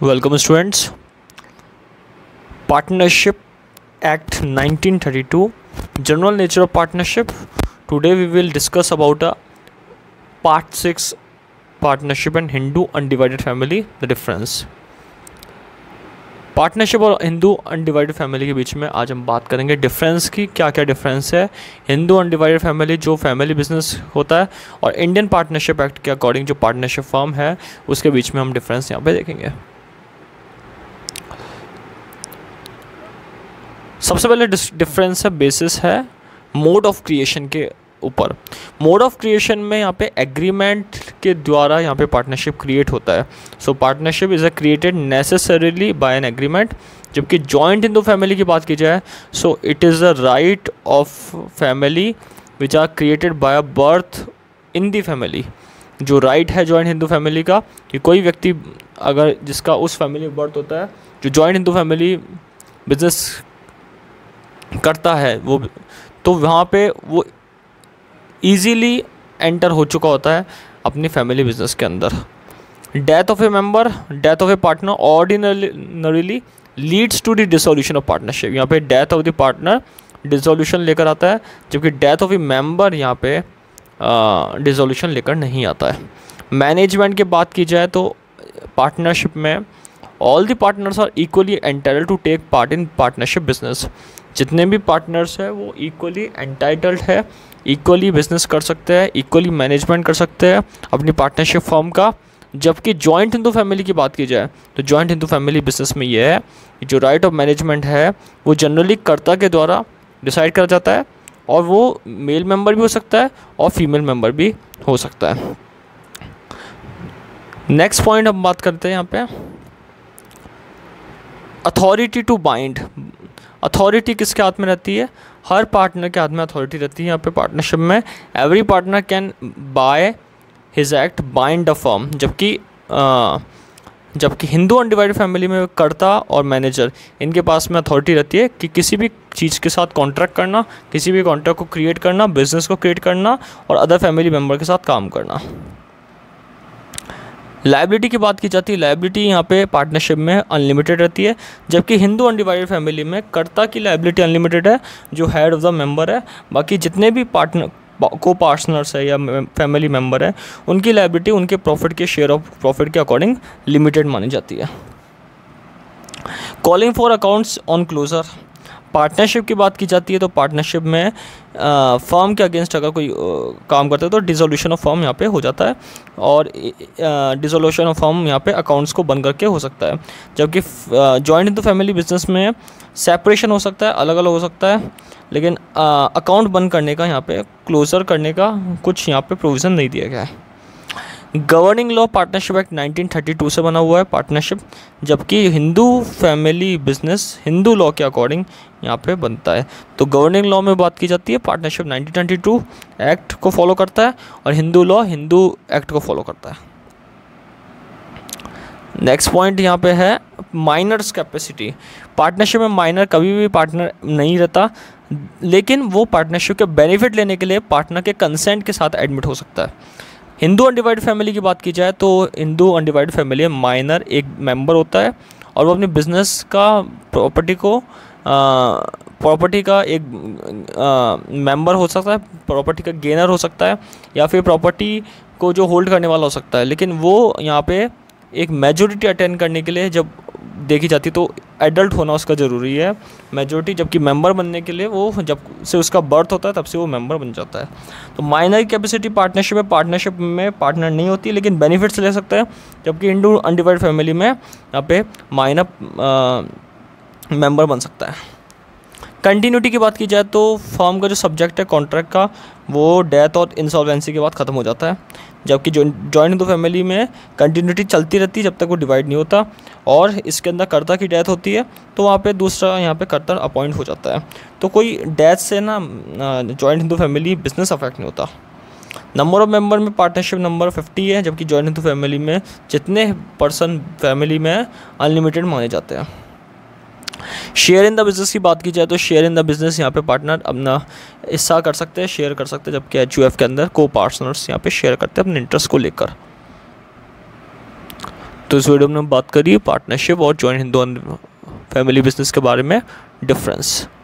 Welcome students. Partnership Act 1932, General Nature of Partnership. Today we will discuss about a Part 6 Partnership and Hindu Undivided Family, the difference. Partnership और Hindu undivided family के बीच में आज हम बात करेंगे difference की, क्या क्या डिफरेंस है हिंदू अनडिवाइडेड फैमिली जो फैमिली बिजनेस होता है और इंडियन पार्टनरशिप एक्ट के अकॉर्डिंग जो पार्टनरशिप फर्म है उसके बीच में हम डिफरेंस यहाँ पे देखेंगे। सबसे पहले डिफरेंस है बेसिस है मोड ऑफ क्रिएशन के ऊपर। मोड ऑफ क्रिएशन में यहाँ पे एग्रीमेंट के द्वारा यहाँ पे पार्टनरशिप क्रिएट होता है। So partnership is a created necessarily by an agreement. जबकि जॉइंट हिंदू फैमिली की बात की जाए so it is a right of family which are created by a birth in the family. जो राइट है जॉइंट हिंदू फैमिली का कि कोई व्यक्ति अगर जिसका उस फैमिली में बर्थ होता है, जो जॉइंट हिंदू फैमिली बिजनेस करता है वो, तो वहाँ पे वो ईजीली एंटर हो चुका होता है अपनी फैमिली बिजनेस के अंदर। Death of a member, death of a partner ordinarily leads to the dissolution of partnership. यहाँ पे death of the partner dissolution लेकर आता है, जबकि डेथ ऑफ ए मेंबर यहाँ पे डिसोल्यूशन लेकर नहीं आता है। मैनेजमेंट की बात की जाए तो पार्टनरशिप में all the partners are equally entitled to take part in partnership business. जितने भी पार्टनर्स हैं वो इक्वली एंटाइटल्ड है, इक्वली बिजनेस कर सकते हैं, इक्वली मैनेजमेंट कर सकते हैं अपनी पार्टनरशिप फर्म का। जबकि जॉइंट हिंदू फैमिली की बात की जाए तो जॉइंट हिंदू फैमिली बिजनेस में ये है कि जो राइट ऑफ मैनेजमेंट है वो जनरली कर्ता के द्वारा डिसाइड करा जाता है और वो मेल मेंबर भी हो सकता है और फीमेल मेंबर भी हो सकता है। नेक्स्ट पॉइंट हम बात करते हैं यहाँ पे अथॉरिटी टू बाइंड। अथॉरिटी किसके हाथ में रहती है? हर पार्टनर के हाथ में अथॉरिटी रहती है। यहाँ पे पार्टनरशिप में every partner can by his act bind a firm. जबकि हिंदू अनडिवाइडेड फैमिली में कर्ता और मैनेजर इनके पास में अथॉरिटी रहती है कि किसी भी चीज़ के साथ कॉन्ट्रैक्ट करना, किसी भी कॉन्ट्रैक्ट को क्रिएट करना, बिजनेस को क्रिएट करना और अदर फैमिली मेम्बर के साथ काम करना। लायबिलिटी की बात की जाती है, लायबिलिटी यहाँ पे पार्टनरशिप में अनलिमिटेड रहती है। जबकि हिंदू अनडिवाइडेड फैमिली में कर्ता की लायबिलिटी अनलिमिटेड है जो हेड ऑफ द मेंबर है। बाकी जितने भी पार्टनर को पार्टनर्स है या फैमिली मेंबर है उनकी लायबिलिटी उनके प्रॉफिट के शेयर ऑफ प्रॉफिट के अकॉर्डिंग लिमिटेड मानी जाती है। Calling for accounts on closure. Partnership की बात की जाती है तो पार्टनरशिप में फर्म के अगेंस्ट अगर कोई काम करता है तो डिसोल्यूशन ऑफ फर्म यहाँ पे हो जाता है और डिसोल्यूशन ऑफ फर्म यहाँ पे अकाउंट्स को बंद करके हो सकता है। जबकि जॉइंट हिंदू फैमिली बिजनेस में सेपरेशन हो सकता है, अलग अलग हो सकता है, लेकिन अकाउंट बंद करने का यहाँ पे क्लोजर करने का कुछ यहाँ पे प्रोविज़न नहीं दिया गया है। गवर्निंग लॉ पार्टनरशिप एक्ट 1932 से बना हुआ है पार्टनरशिप, जबकि Hindu family business Hindu law के अकॉर्डिंग यहाँ पे बनता है। तो गवर्निंग लॉ में बात की जाती है पार्टनरशिप 1932 एक्ट को फॉलो करता है और हिंदू लॉ हिंदू एक्ट को फॉलो करता है। नेक्स्ट पॉइंट यहाँ पे है माइनर्स कैपेसिटी। पार्टनरशिप में माइनर कभी भी पार्टनर नहीं रहता, लेकिन वो पार्टनरशिप के बेनिफिट लेने के लिए पार्टनर के कंसेंट के साथ एडमिट हो सकता है। हिंदू अनडिवाइडेड फैमिली की बात की जाए तो हिंदू अनडिवाइडेड फैमिली में माइनर एक मेंबर होता है और वो अपने बिजनेस का प्रॉपर्टी का एक मेंबर हो सकता है, प्रॉपर्टी का गेनर हो सकता है या फिर प्रॉपर्टी को जो होल्ड करने वाला हो सकता है। लेकिन वो यहाँ पे एक मेजॉरिटी अटेंड करने के लिए जब देखी जाती तो एडल्ट होना उसका ज़रूरी है मेजॉरिटी, जबकि मेंबर बनने के लिए वो जब से उसका बर्थ होता है तब से वो मेंबर बन जाता है। तो माइनर कैपेसिटी पार्टनरशिप में पार्टनर नहीं होती लेकिन बेनिफिट्स ले सकता है, जबकि हिंदू अनडिवाइडेड फैमिली में यहाँ पे माइनर मेंबर बन सकता है। कंटिन्यूटी की बात की जाए तो फर्म का जो सब्जेक्ट है कॉन्ट्रैक्ट का वो डेथ और इंसॉल्वेंसी के बाद ख़त्म हो जाता है। जबकि जॉइंट हिंदू फैमिली में कंटिन्यूटी चलती रहती है जब तक वो डिवाइड नहीं होता और इसके अंदर कर्ता की डेथ होती है तो वहाँ पे दूसरा यहाँ पे कर्ता अपॉइंट हो जाता है। तो कोई डेथ से ना joint Hindu family business affect नहीं होता। नंबर ऑफ मेंबर में पार्टनरशिप नंबर 50 है, जबकि जॉइंट हिंदू फैमिली में जितने पर्सन फैमिली में अनलिमिटेड माने जाते हैं। शेयर इन द बिजनेस की बात की जाए तो शेयर इन द बिजनेस यहाँ पे पार्टनर अपना हिस्सा कर सकते हैं, शेयर कर सकते हैं, जबकि एचयूएफ के अंदर को पार्टनर्स यहाँ पे शेयर करते हैं अपने इंटरेस्ट को लेकर। तो इस वीडियो में हम बात करिए पार्टनरशिप और जॉइंट हिंदू फैमिली बिजनेस के बारे में डिफरेंस।